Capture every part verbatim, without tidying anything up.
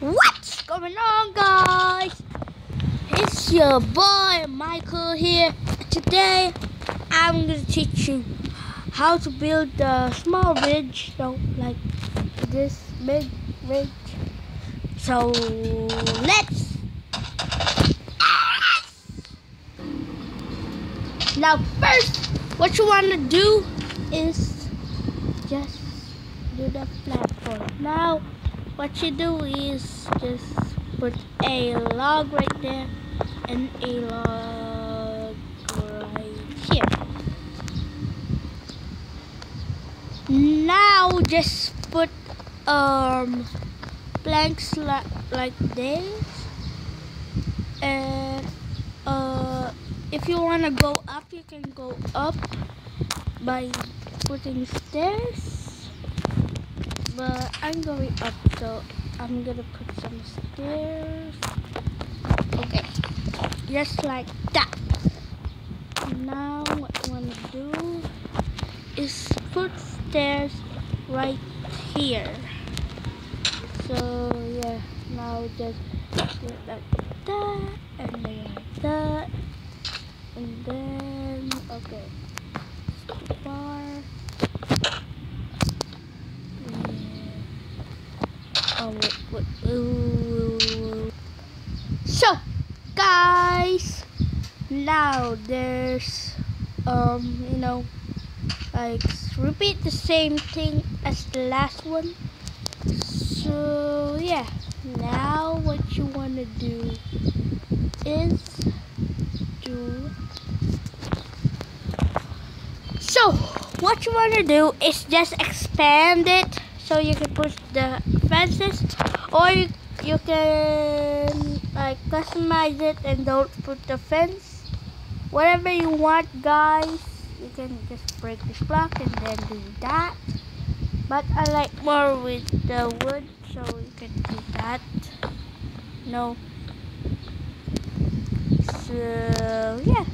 What's going on, guys? It's your boy Michael here. Today I'm gonna teach you how to build a small bridge, so like this big bridge. So let's now first what you want to do is just do the platform. Now what you do is just put a log right there and a log right here. Now just put um planks like like this, and uh if you want to go up, you can go up by putting stairs. But I'm going up, so I'm gonna put some stairs. Okay, just like that. Now what you wanna do is put stairs right here. So yeah, now just do it like that, and then like that, and then okay, too far. Oh, wait, wait, ooh. So guys, now there's um you know like repeat the same thing as the last one. So yeah, now what you want to do is do so what you want to do is just expand it so you can push the fences, or you, you can like customize it and don't put the fence. Whatever you want, guys. You can just break this block and then do that. But I like more with the wood, so you can do that. No. So yeah.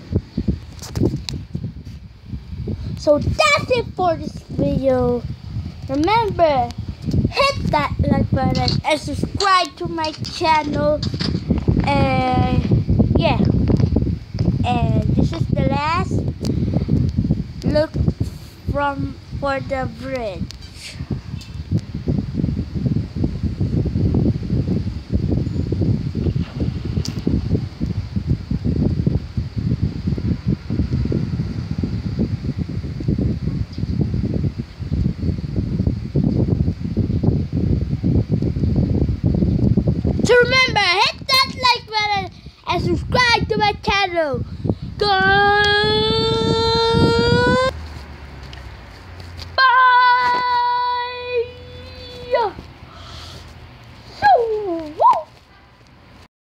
So that's it for this video. Remember, hit that like button and subscribe to my channel. And yeah, and this is the last look from for the bridge. So remember, hit that like button and subscribe to my channel. Go!